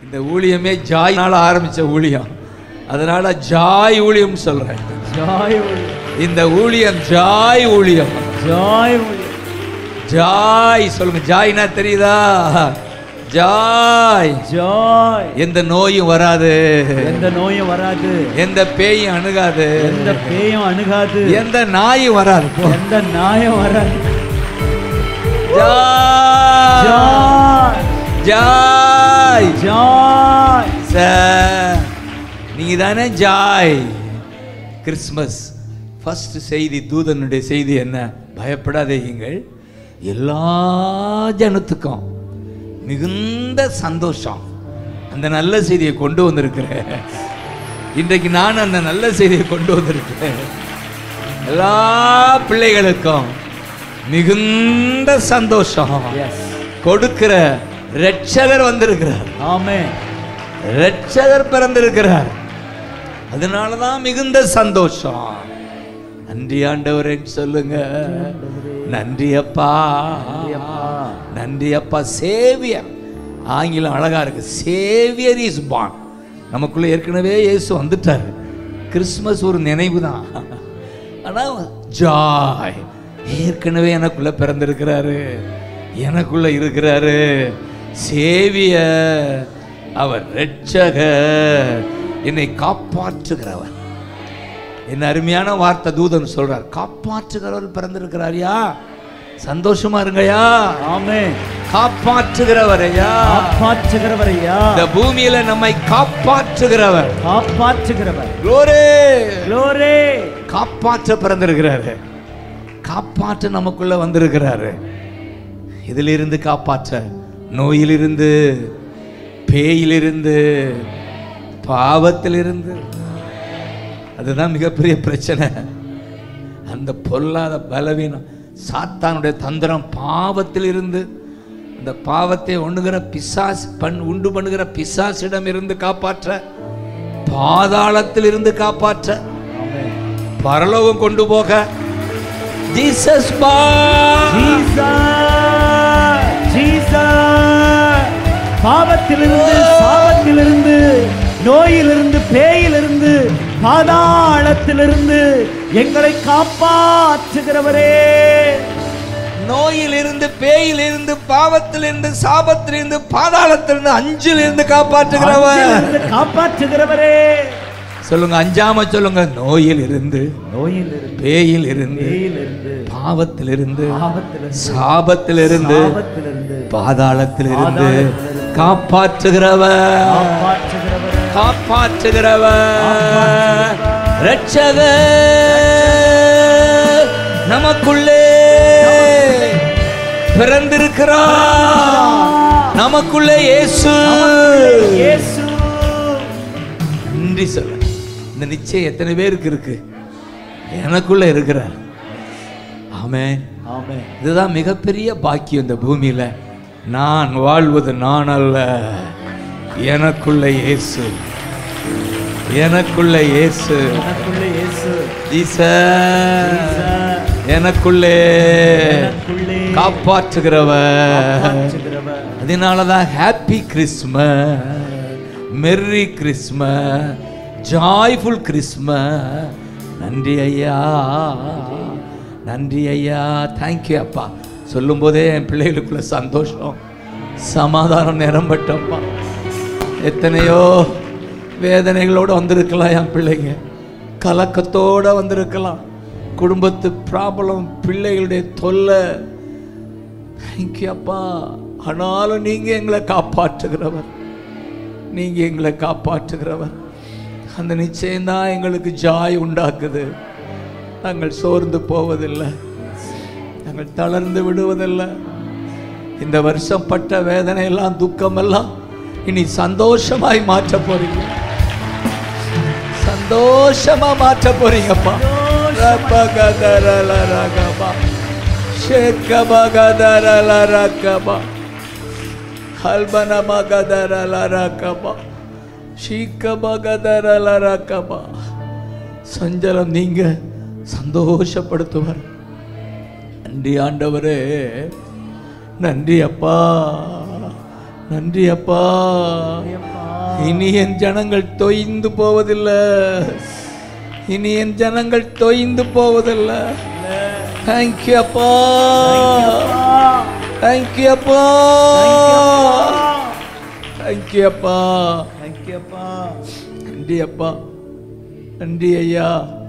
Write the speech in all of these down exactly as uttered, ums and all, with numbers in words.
இந்த ஊழியமே ஜாய்னால ஆரம்பிச்ச ஊழியம், அதனால ஜாய் ஊழியம் சொல்றேன். ஜாய் ஊழியம். இந்த ஊழியம் ஜாய் ஊழியம். ஜாய் ஊழியம். ஜாய் சொல்லுங்க. ஜாய்னா தெரியுதா? ஜாய். ஜாய். எந்த நோயும் வராது, எந்த நோயும் வராது, எந்த பேயும் அணுகாது, எந்த பேயும் அணுகாது, எந்த நாயும் வராது, எந்த நாயும் வராது. Joy Joy Joy. சார் நீங்க தானே ஜாய். கிறிஸ்மஸ் ஃபர்ஸ்ட் செய்தி, தூதனுடைய செய்தி என்ன? பயப்படாதீங்கள், எல்லா ஜனத்துக்கும் மிகுந்த சந்தோஷம். அந்த நல்ல செய்தியை கொண்டு வந்திருக்கிறேன். இன்றைக்கு நான் அந்த நல்ல செய்தியை கொண்டு வந்திருக்கிறேன். எல்லா பிள்ளைகளுக்கும் மிகுந்த சந்தோஷம் கொடுக்கிற இரட்சகர் வந்திருக்கிறார். ஆமென். இரட்சகர் பிறந்திருக்கிறார். அதனாலதான் மிகுந்த சந்தோஷம். நன்றி ஆண்டவரே சொல்லுங்க. நன்றி அப்பா, நன்றி அப்பா. சேவியர், ஆங்கிலம் அழகா இருக்கு. Xavier is born. நமக்குள்ள ஏற்கனவே இயேசு வந்துட்டாரு. கிறிஸ்மஸ் ஒரு நினைவு தான். ஆனா ஜாய், ஏற்கனவே எனக்குள்ள பிறந்திருக்கிறாரு, எனக்குள்ள இருக்கிறாரு. சேவியர், அவர் இரட்சகர், என்னை காப்பாற்றுகிறவர். என்ன அருமையான வார்த்தை தூதன் சொல்றார். காப்பாற்றுகிறவர் பிறந்திருக்கிறாரியா, சந்தோஷமா இருங்கயா. ஆமென். காப்பாற்றுகிறவரையா, காப்பாற்றுகிறவரையா, இந்த பூமியில நம்மை காப்பாற்றுகிறவர், காப்பாற்றுகிறவர். Glory glory. காப்பாற்ற பிறந்திருக்கிறாரு, காப்பாற்ற நமக்குள்ள வந்திருக்கிறாரு. இதிலிருந்து காப்பாற்ற, நோயிலிருந்து, பேயிலிருந்து, பாவத்திலிருந்து. அதுதான் மிகப்பெரிய பிரச்சனை. அந்த பொல்லாத பலவீனம், சாத்தானுடைய தந்திரம், பாவத்தில் இருந்து, அந்த பாவத்தை உண்ணுகிற பிசாஸ் பண் உண்டு பண்ணுகிற பிசாசிடம் இருந்து காப்பாற்ற, பாதாளத்தில் இருந்து காப்பாற்ற, பரலோகம் கொண்டு போக ஜீசஸ் பா ஜீசஸ் ஜீசஸ். பாவத்திலிருந்து, சாபத்திலிருந்து, நோயிலிருந்து, பேயிலிருந்து, பாதாளத்திலிருந்து எங்களை காப்பாற்றுகிறவரே. நோயிலிருந்து, பேயிலிருந்து, பாவத்திலிருந்து, சாபத்திலிருந்து, பாதாளத்திலிருந்து, அஞ்சிலிருந்து காப்பாற்றுகிறவர், காப்பாற்றுகிறவரே. சொல்லுங்க, அஞ்சாம சொல்லுங்க. நோயிலிருந்து, நோயிலிருந்து, பேயிலிருந்து, பேயிலிருந்து, பாவத்திலிருந்து, பாவத்திலிருந்து, சாபத்திலிருந்து, சாபத்திலிருந்து, பாதாளத்திலிருந்து காப்பாற்றுகிறவர், காப்பாற்றுகிறவரே, காப்பாற்றுகிறவர். இரட்சகர் நமக்குள்ளே பிறந்திருக்கிறார். நமக்குள்ளே இயேசு. இயேசு. நன்றி சொல்ல. இந்த நிச்சயம் எத்தனை பேருக்கு இருக்கு? எனக்குள்ள இருக்கிறார். ஆமென். ஆமென். இதுதான் மிகப்பெரிய பாக்கியம் இந்த பூமியில. நான் வாழ்வது நான் அல்ல, எனக்குள்ள இயேசு, எனக்குள்ள இயேசு, எனக்குள்ளே இயேசு. ஜீசஸ் எனக்குள்ளே காப்பாற்றுகிறவர். அதனாலதான் happy Christmas, merry Christmas, joyful Christmas. நன்றி ஐயா, நன்றி ஐயா, தேங்க்யூ அப்பா. சொல்லும் போதே என் பிள்ளைகளுக்குள்ள சந்தோஷம், சமாதானம் நிரம்பட்டப்பா. எத்தனையோ வேதனைகளோடு வந்திருக்கலாம் என் பிள்ளைங்க, கலக்கத்தோடு வந்திருக்கலாம், குடும்பத்து ப்ராப்ளம், பிள்ளைகளுடைய தொல்லை. தேங்க்யூ அப்பா. ஆனாலும் நீங்க எங்களை காப்பாற்றுகிறவர், நீங்க எங்களை காப்பாற்றுகிறவர். அந்த நிச்சயம்தான் எங்களுக்கு ஜாய் உண்டாக்குது. நாங்கள் சோர்ந்து போவதில்லை, நாங்கள் தளர்ந்து விடுவதில்லை. இந்த வருஷம் பட்ட வேதனை எல்லாம், துக்கம் எல்லாம் இனி சந்தோஷமாய் மாற்ற போறீங்க, சந்தோஷமா மாற்ற போறீங்கப்பா. சஞ்சலம் நீங்க சந்தோஷப்படுத்துவார். நன்றி ஆண்டவரே, நன்றி அப்பா, நன்றி அப்பா. இனி என் ஜனங்கள் தொய்ந்து போவதில்லை. இனி என் ஜனங்கள் தொய்ந்து போவதில்லை. தேங்க்யூ அப்பா, தேங்க்யூ அப்பா, தேங்க்யூ அப்பா, தேங்க்யூ அப்பா. நன்றி அப்பா, நன்றி ஐயா.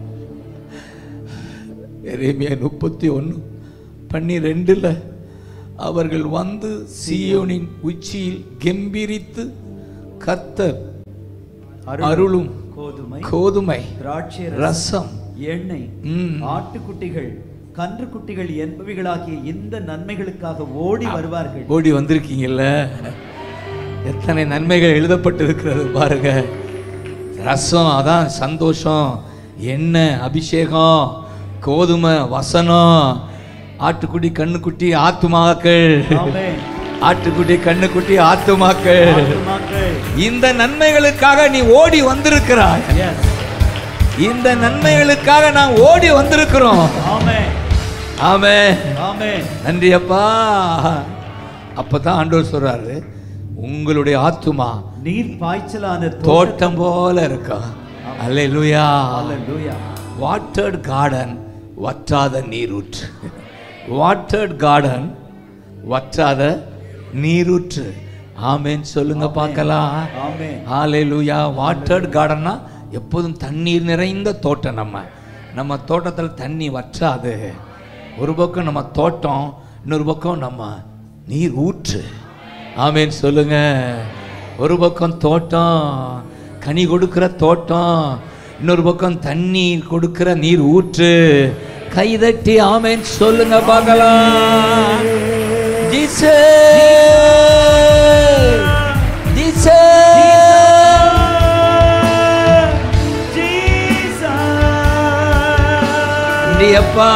எரேமியா முப்பத்தி ஒன்று பன்னிரெண்டுல அவர்கள் வந்து சீயோனின் உச்சியில் கெம்பீரித்து கர்த்தர் அருளும் கோதுமை கோதுமை திராட்சை ரசம் எண்ணெய் ம், ஆட்டுக்குட்டிகள் கன்றுக்குட்டிகள் என்பவைகளாகிய இந்த நன்மைகளுக்காக ஓடி வருவார்கள். ஓடி வந்திருக்கீங்கல்ல. எத்தனை நன்மைகள் எழுதப்பட்டிருக்கிறது பாருங்க. ரசம் அதான் சந்தோஷம், எண்ணெய் அபிஷேகம், கோதுமை வசனம், ஆட்டுக்குட்டி கண்ணுக்குட்டி ஆத்துமாக்கள், ஆமென். ஆட்டுக்குட்டி கண்ணுக்குட்டி ஆத்துமாக்கள். ஆத்துமாக்கள். இந்த நன்மைகளுக்காக நீ ஓடி வந்திருக்கிறாய். Yes. இந்த நன்மைகளுக்காக நான் ஓடி வந்திருக்கிறோம். ஆமென். ஆமென். ஆமென். நன்றி அப்பா. அப்பதான் ஆண்டவர் சொல்றாரு, உங்களுடைய ஆத்துமா நீர் பாய்ச்சலான தோட்டம் போல இருக்கும். அல்லேலூயா. ஹalleluya. வாட்டர்ட் கார்டன், வற்றாத நீரூற்று. வாட்டர்ட் கார்டன், வற்றாத நீரூற்று. ஆமென் சொல்லுங்க பார்க்கலாம். ஆமென். ஹalleluya. வாட்டர்ட் கார்டன்னா எப்போதும் தண்ணீர் நிறைந்த தோட்டம். நம்ம நம்ம தோட்டத்தில் தண்ணி வற்றாது. ஒரு பக்கம் நம்ம தோட்டம், இன்னொரு பக்கம் நம்ம நீர் ஊற்று. ஆமென் சொல்லுங்க. ஒரு பக்கம் தோட்டம், கனி கொடுக்கிற தோட்டம், இன்னொரு பக்கம் தண்ணீர் கொடுக்கிற நீர் ஊற்று. கைதட்டி ஆமென் சொல்லுங்க பார்க்கலாம். ஜீசஸ், ஜீசஸ், அப்பா.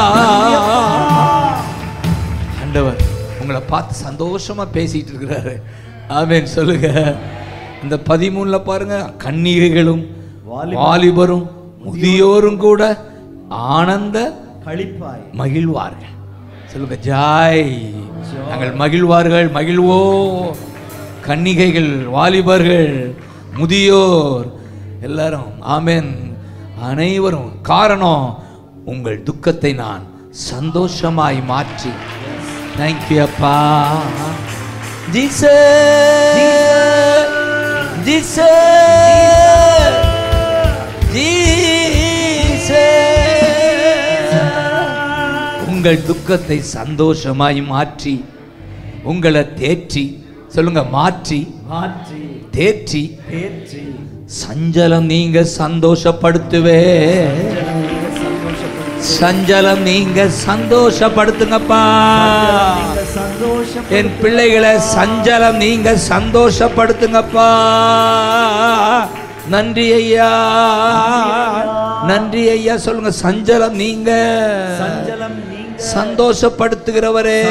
ஆண்டவர் உங்களை பார்த்து சந்தோஷமா பேசிட்டு இருக்கிறாரு. ஆமென் சொல்லுங்க. இந்த பதிமூணுல பாருங்க, கன்னிகைகளும் வாலிபரும் முதியோரும் கூட ஆனந்த களிப்பாய் மகிழ்வார்கள். சொல்லுங்க ஜாய். நாங்கள் மகிழ்வார்கள், மகிழ்வோ. கன்னிகைகள், வாலிபர்கள், முதியோர் எல்லாரும் ஆமென், அனைவரும். காரணம், உங்கள் துக்கத்தை நான் சந்தோஷமாய் மாற்றி. தேங்க்யூ அப்பா. Jesus, Jesus, Jesus. உங்கள் துக்கத்தை சந்தோஷமாய் மாற்றி, உங்களை தேற்றி. சொல்லுங்க, மாற்றி மாற்றி தேற்றி தேற்றி சஞ்சலம் நீங்க சந்தோஷப்படுத்துவே. சஞ்சலம் நீங்க சந்தோஷப்படுத்துங்கப்பா. சந்தோஷம். என் பிள்ளைகளை சஞ்சலம் நீங்க சந்தோஷப்படுத்துங்கப்பா. நன்றி ஐயா, நன்றி ஐயா. சொல்லுங்க, சஞ்சலம் நீங்க சஞ்சலம் நீங்க சந்தோஷப்படுத்துகிறவரே.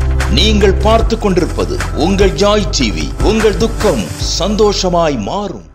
நீங்கள் பார்த்து கொண்டிருப்பது உங்கள் ஜாய் டிவி. உங்கள் துக்கம் சந்தோஷமாய் மாறும்.